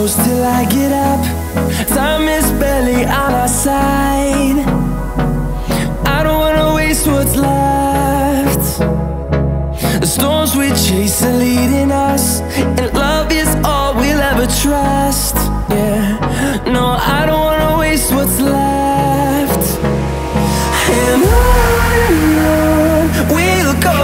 close till I get up. Time is barely on our side. I don't wanna waste what's left. The storms we chase are leading us, and love is all we'll ever trust. Yeah, no, I don't wanna waste what's left. And on we'll go,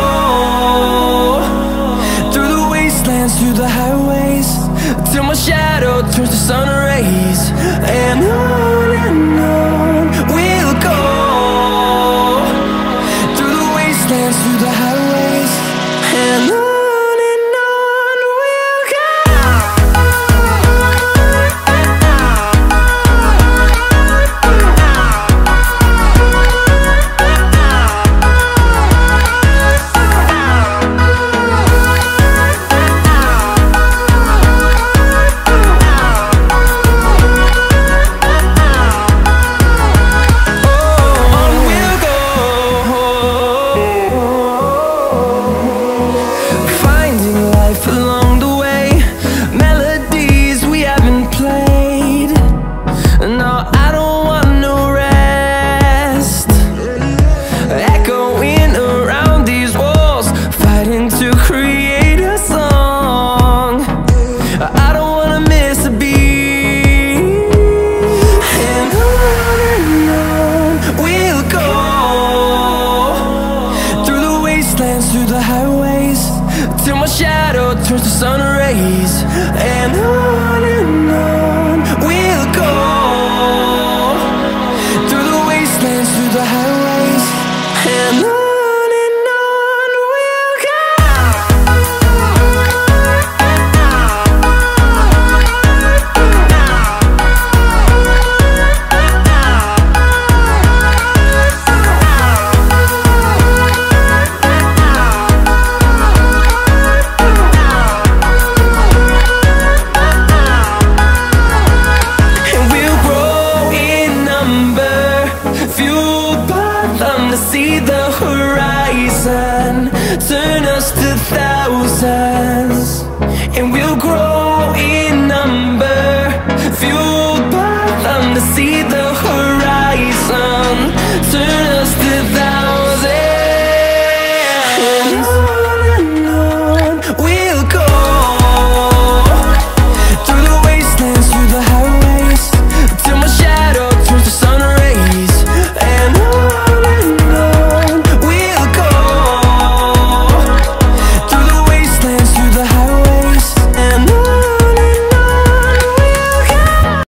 through the wastelands, through the highways, till my shadow turns to sun rays. And on we'll go, through the wastelands, through the highways, and on we'll go. Along the way, melodies we haven't played. No, I don't want no rest. Echoing around these walls, fighting to create a song. I don't wanna miss a beat. And on we'll go, through the wastelands, through the highways, till my shadow turns to sun rays. And on we'll go, through the wastelands, through the highways, and on we'll go. To see the horizon turn us to thousands, and we'll grow